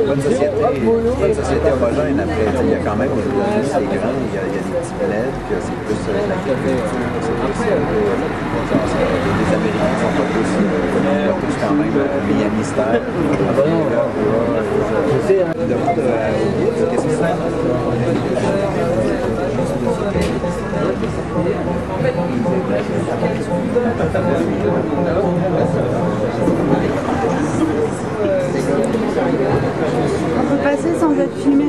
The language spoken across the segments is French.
pas une société homogène après. Il y a quand même aux États-Unis, c'est grand, il y a des petits bleds, c'est plus l'agriculture, les Américains ne sont pas tous quand même mis à mystère. Qu'est-ce que c'est? On peut passer sans être filmé.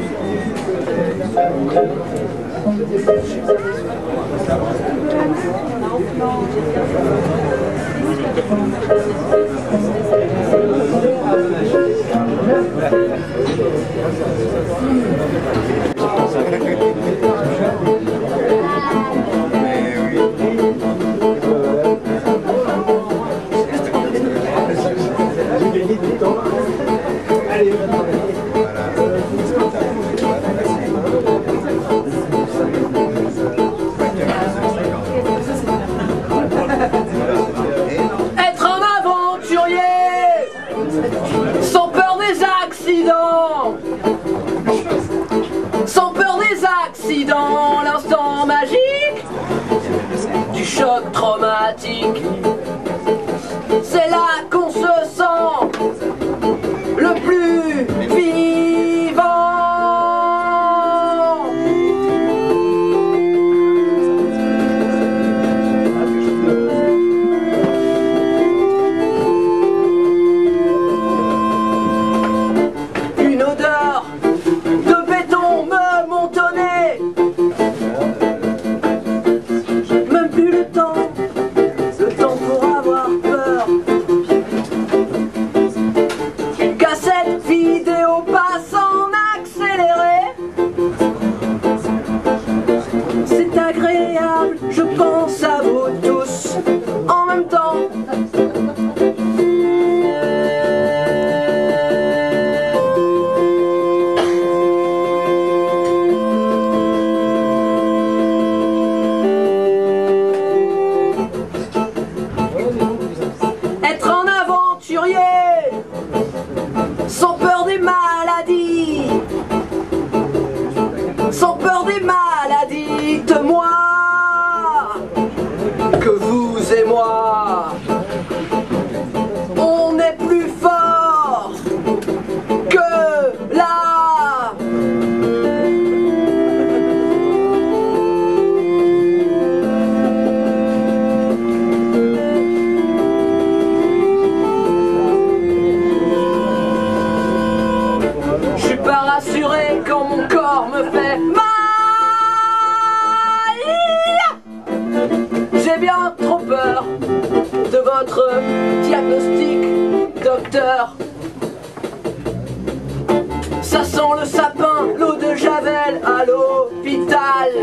Être un aventurier sans peur des accidents, sans peur des accidents, l'instant magique du choc traumatique, c'est là qu'on se sent le plus vivant. Une odeur de béton me montonnait, même plus le temps pour avoir peur. Une cassette vidéo passe en accéléré. C'est agréable, je pense à vous tous en même temps. Être un aventurier sans peur des maladies, sans peur des maladies, dites-moi que vous et moi, on est plus fort que la Je suis pas rassuré quand mon corps me fait mal. J'ai bien trop peur de votre diagnostic, docteur. Ça sent le sapin, l'eau de Javel à l'hôpital.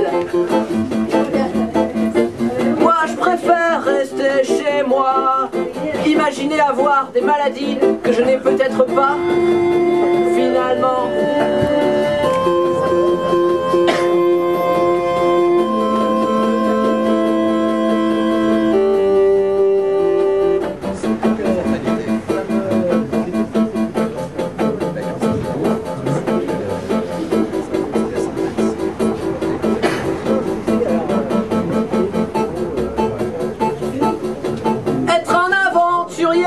Moi je préfère rester chez moi. Imaginez avoir des maladies que je n'ai peut-être pas. Finalement, être un aventurier,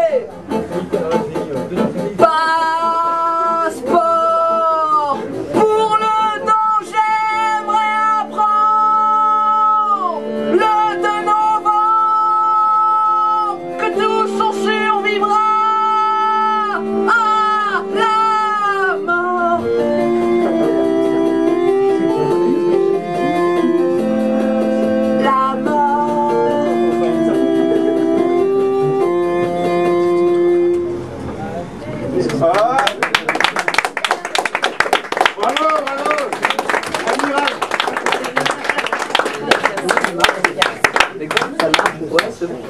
passeport pour le danger, j'aimerais apprendre le 2 novembre que tous on survivra à la mort. La mort. Bravo, bravo. Amiral. Ça marche, ouais, c'est bon.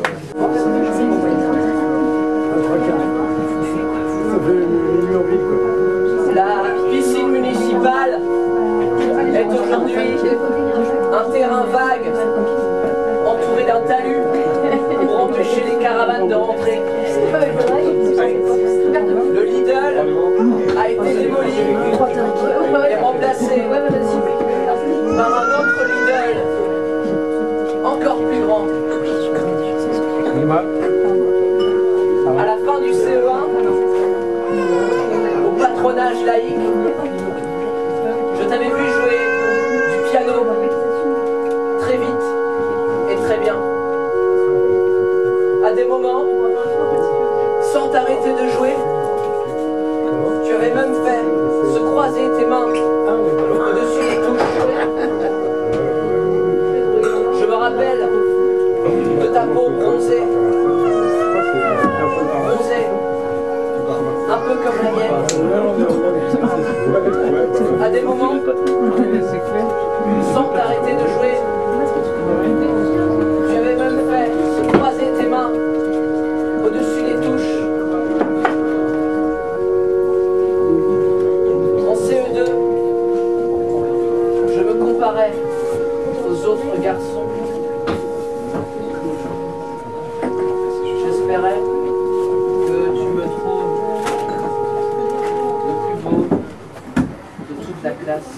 La piscine municipale est aujourd'hui un terrain vague entouré d'un talus pour empêcher les caravanes de rentrer. Le Lidl À la fin du CE1, au patronage laïque, je t'avais vu jouer du piano très vite et très bien. À des moments, sans t'arrêter de jouer, tu avais même fait se croiser tes mains au-dessus des touches. Je me rappelle de ta peau bronzée, un peu comme la mienne. À des moments, sans t'arrêter de jouer, tu avais même fait se croiser tes mains au-dessus des touches. En CE2, je me comparais aux autres garçons. J'espérais que tu me trouves le plus beau de toute la classe.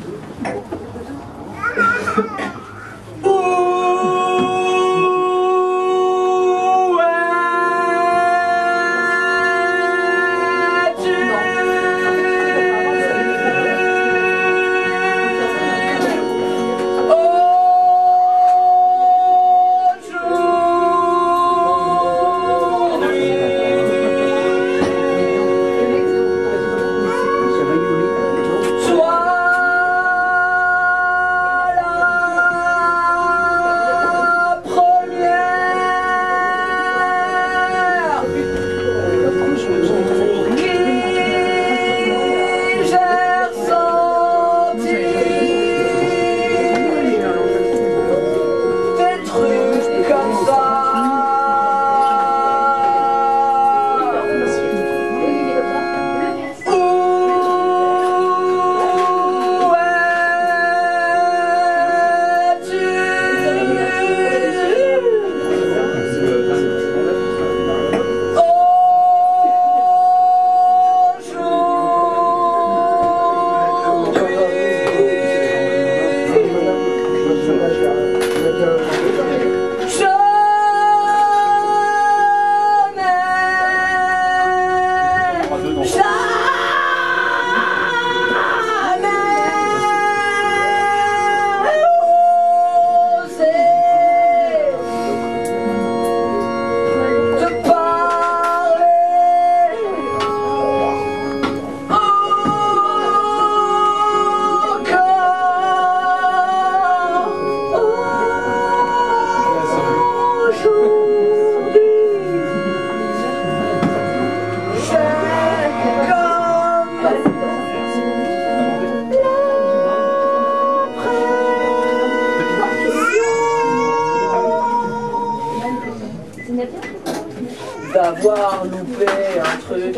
D'avoir loupé un truc.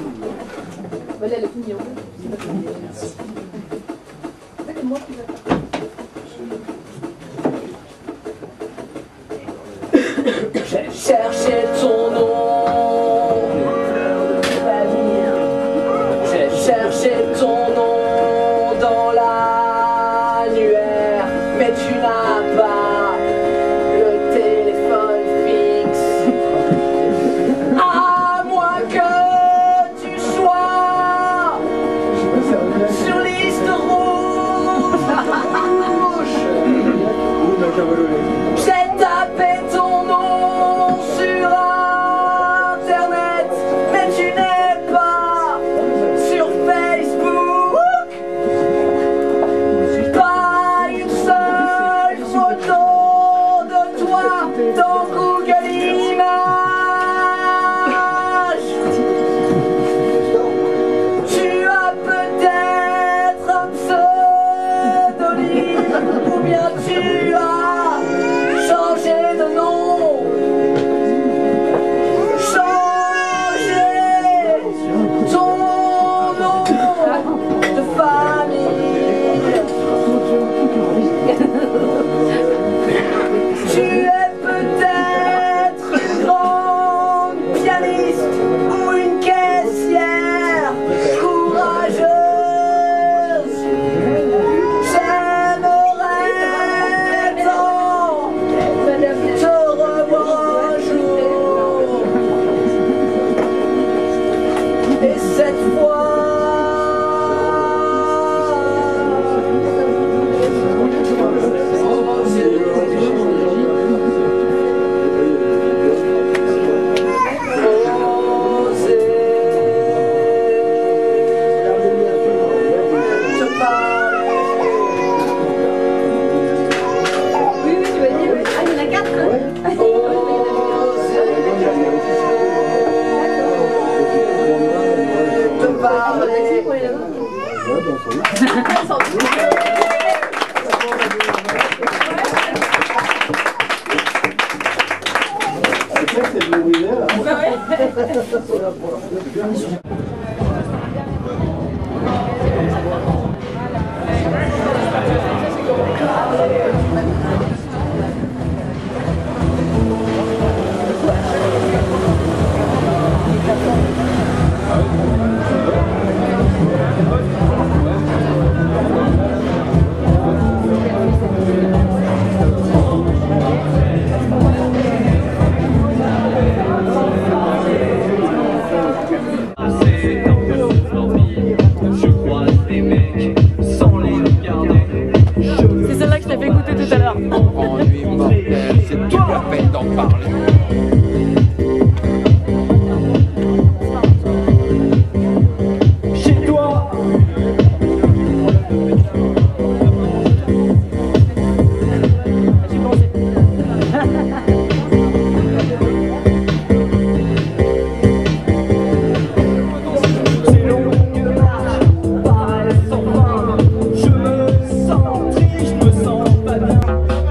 J'ai cherché ton nom. J'ai cherché ton nom dans l'annuaire, mais tu n'as pas le téléphone fixe. À moins que tu sois sur liste rouge. J'ai tapé ton nom sur internet, mais tu n'es pas sur Facebook. Pas une seule photo de toi dans Google Images. Tu as peut-être un pseudonyme, ou bien tu as changé de nom. Changé ton nom de famille. Tu es peut-être une grande pianiste ou une caissière courageuse. J'aimerais C'est celle-là que je t'ai fait goûter tout à l'heure. Ennui mortel, c'est plus la peine d'en parler. Chez toi. J'y pensais. Ces longues marches paraissent sans fin. Je me sens triste, je me sens pas bien.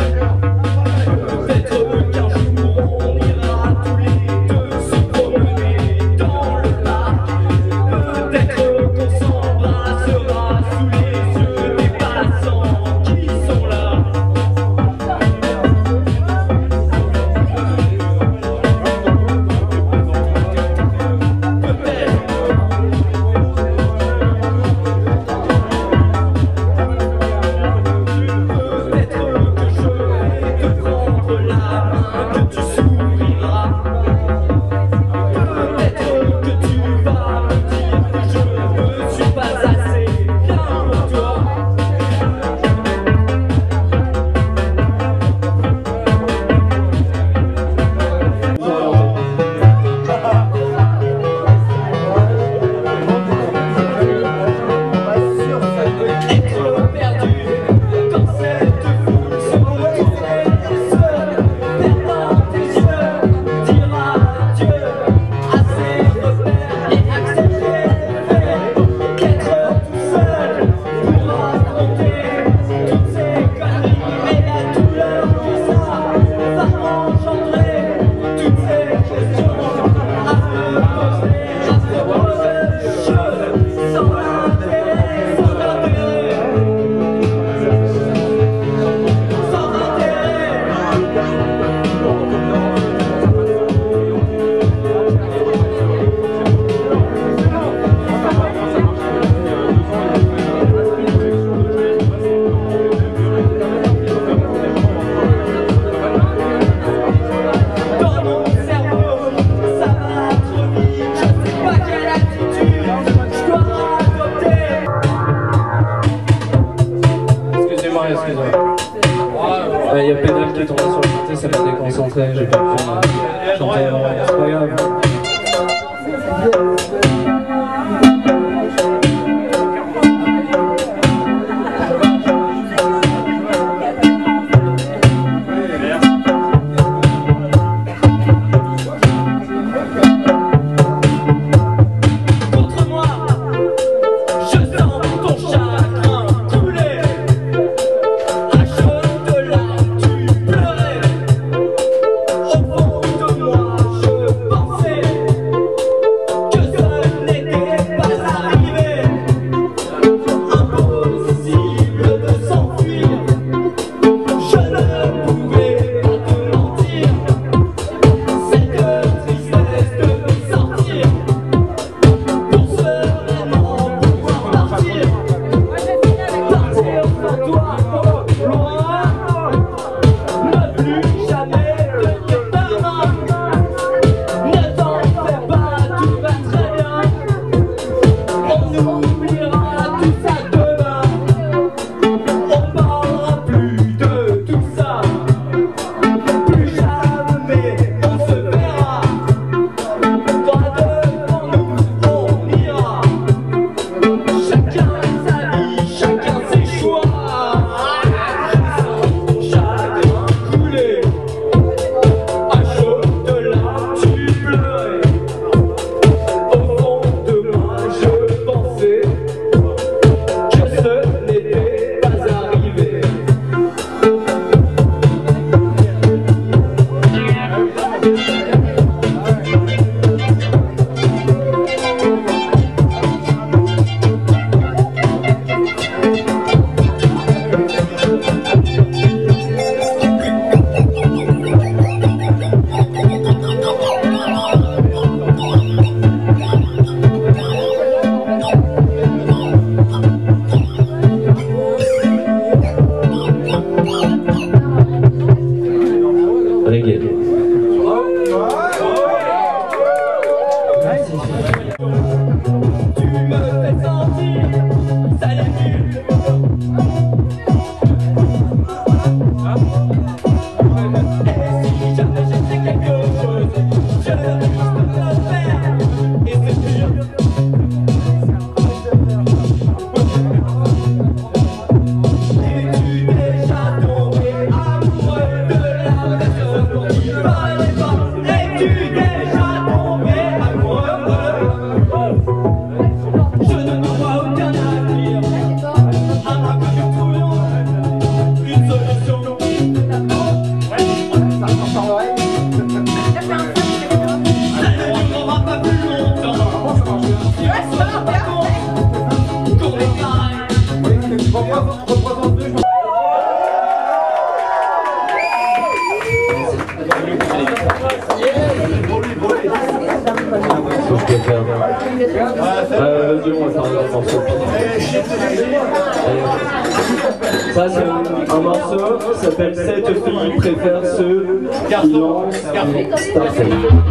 Peut-être qu'un jour on ira tous les deux se promener dans le parc. Peut-être qu'on s'embrassera sous les yeux des passants qui sont là. Il y a Pédale qui est tombé sur le côté, ça m'a déconcentré, j'ai pas pu chanter, c'est pas grave. Au fond de moi, je pensais Vas-y, on va faire un autre morceau. Ça, c'est un morceau qui s'appelle Cette fille préfère ce silence parfait.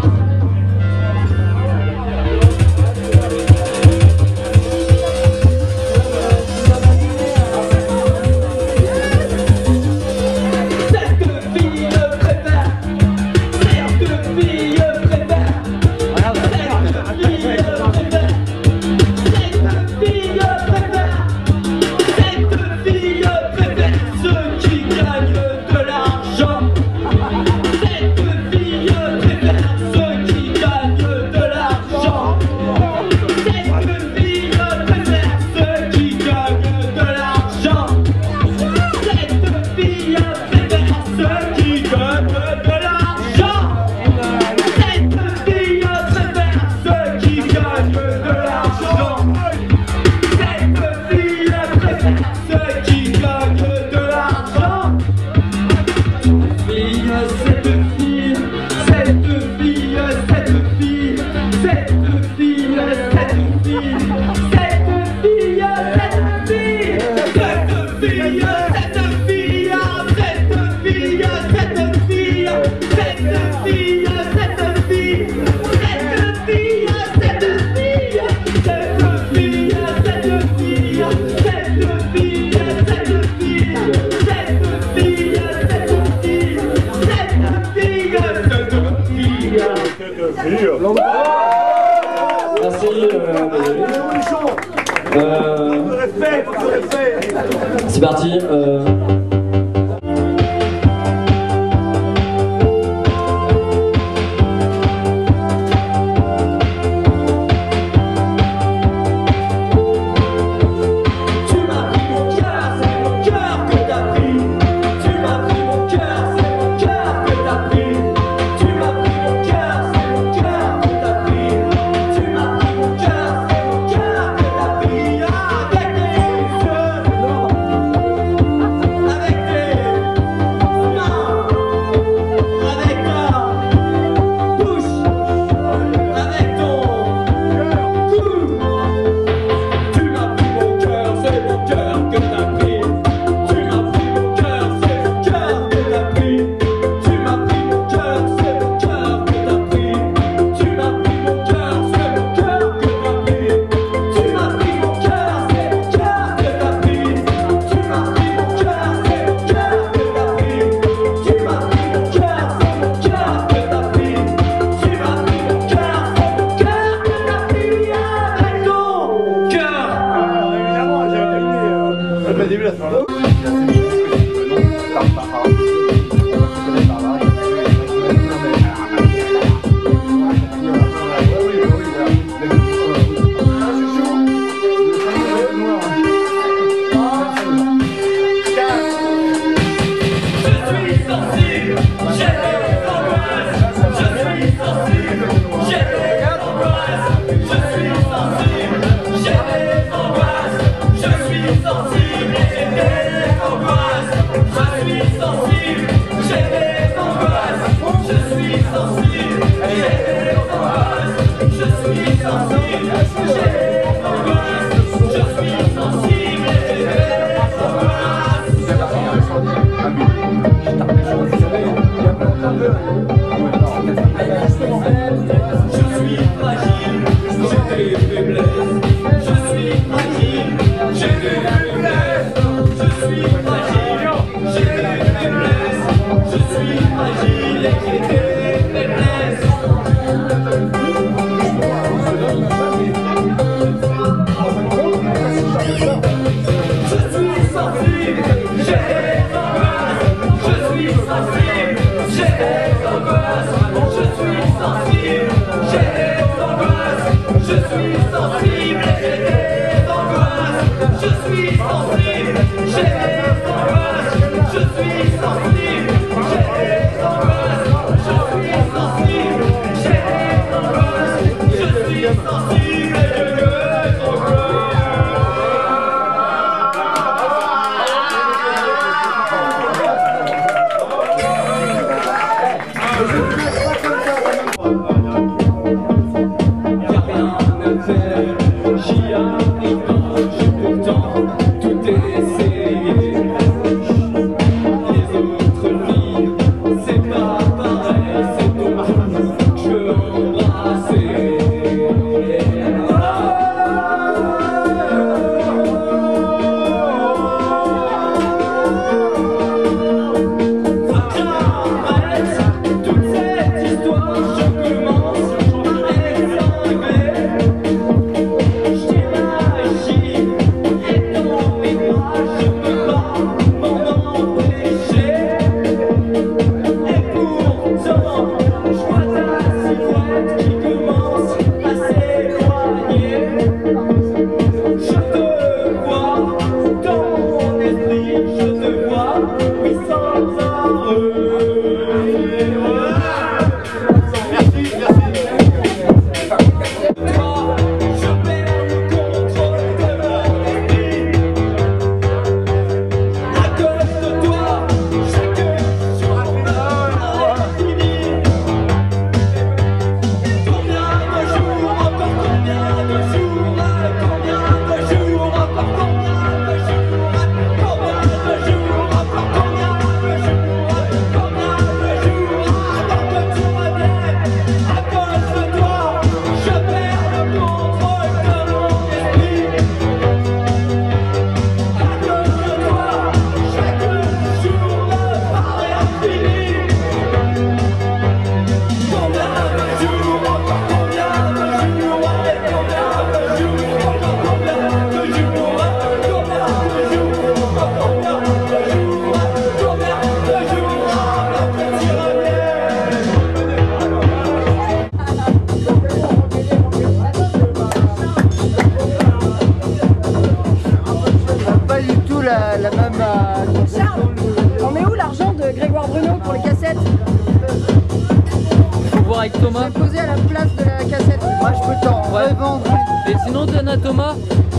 C'est parti. Grégoire Bruno pour les cassettes. Faut voir avec Thomas. Je vais poser à la place de la cassette. Moi je peux t'en revendre. Et sinon donne à Thomas.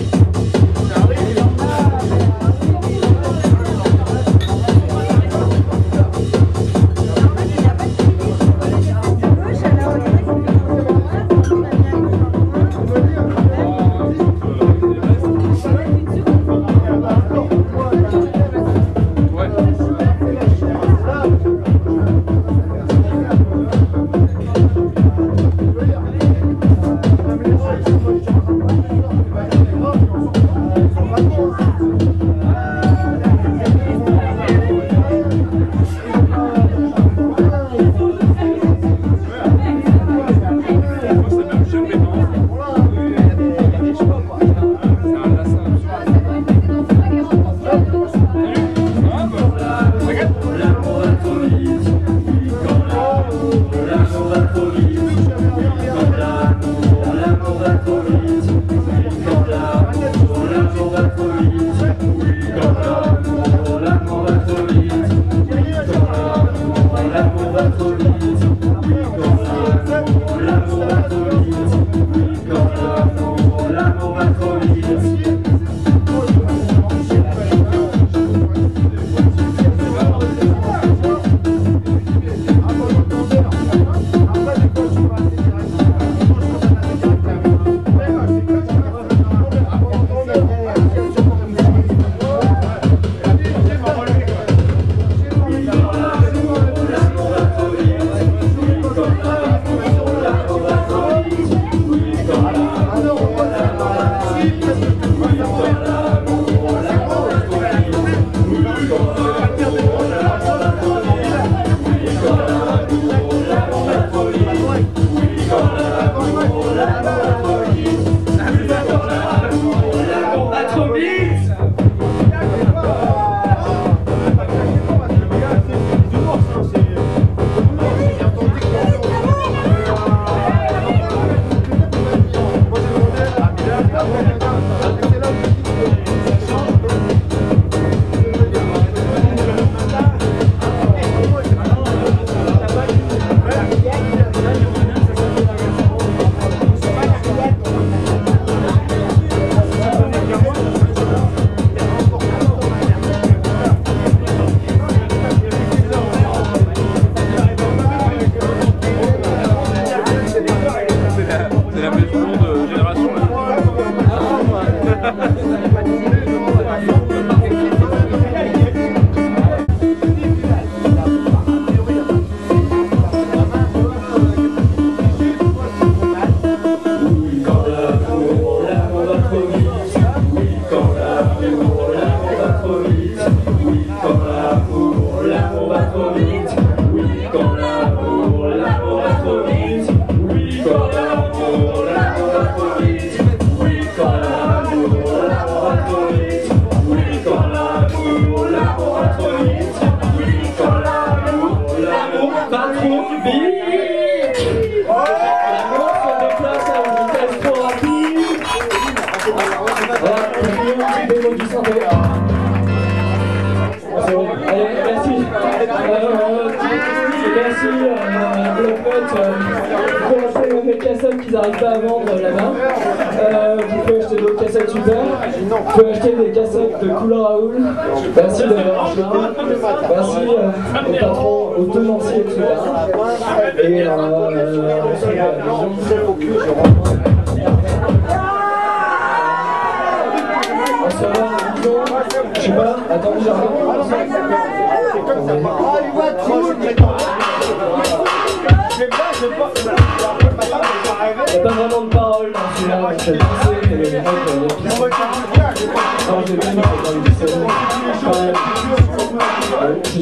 Qu'ils n'arrivent pas à vendre là-bas. Vous pouvez acheter d'autres cassettes super. Vous pouvez acheter des cassettes de couleur Raoul. Merci d'avoir acheté. Merci au patron, au tenancier, etc. Et on se revoit à la maison. Je sais pas, attends, j'arrive. Il n'y a pas vraiment de parole dans celui-là, donc je vais pisser, et les mecs vont pisser. Non, j'ai bien mis dans le pisser. Quand même. Je suis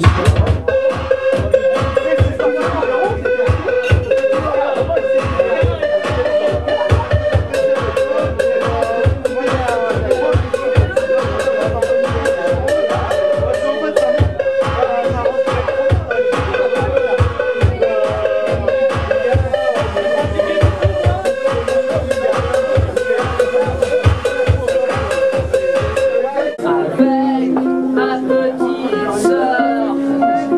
Avec ma petite sœur.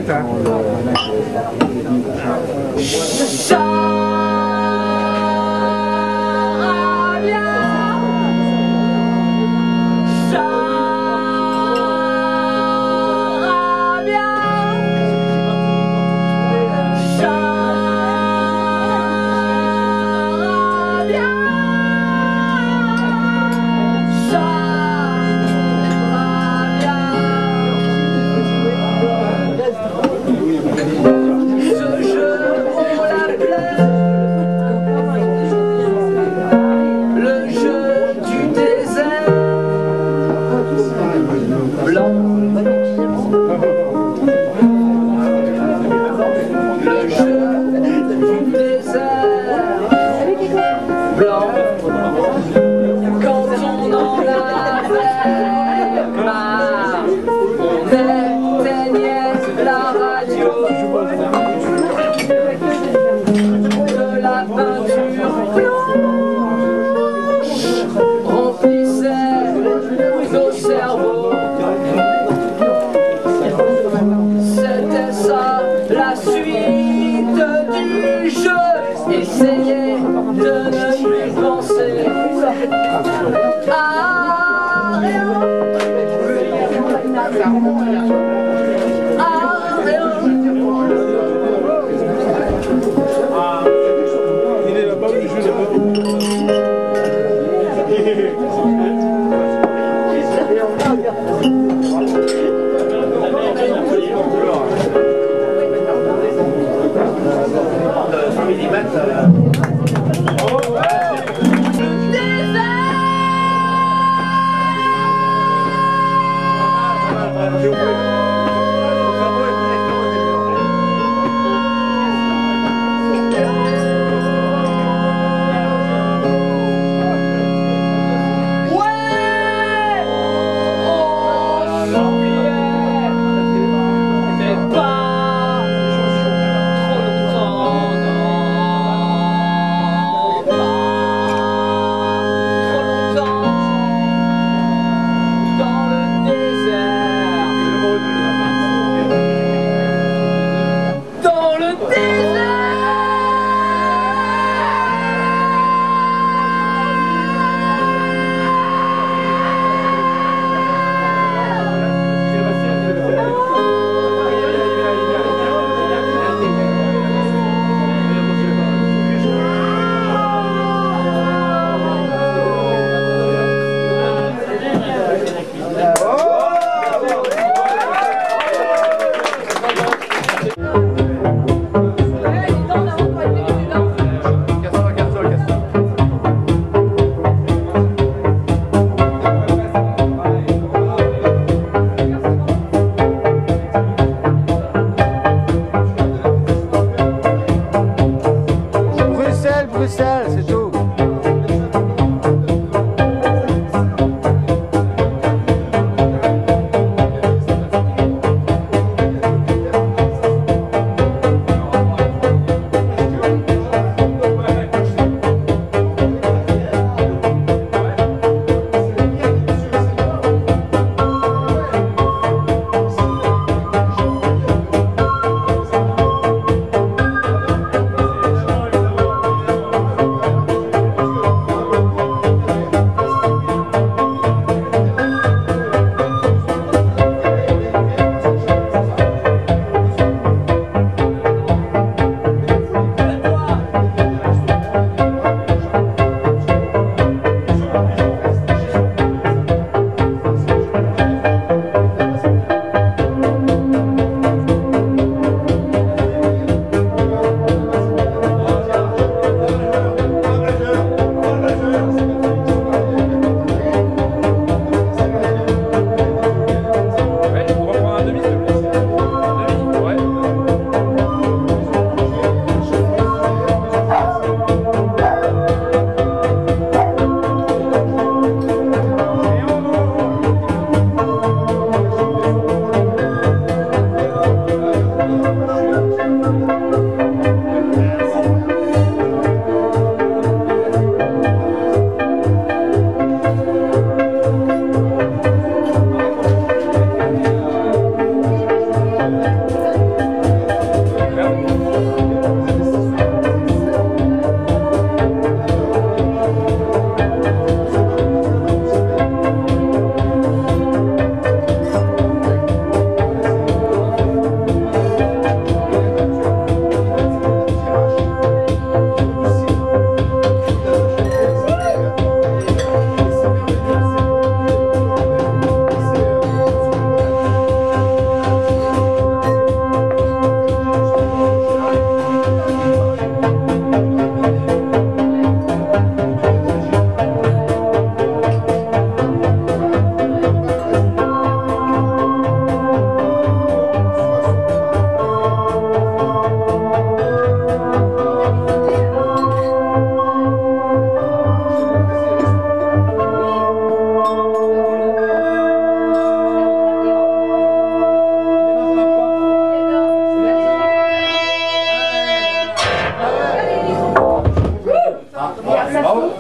T'inquiète, hein.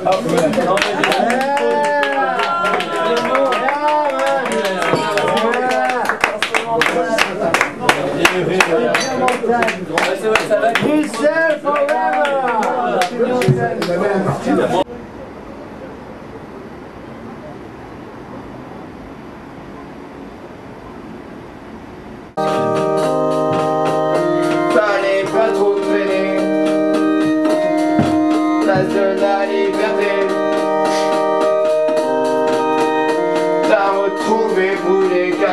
Bruxelles forever! Fallait pas trop traîner, place de la liberté. T'as retrouvé brûlé.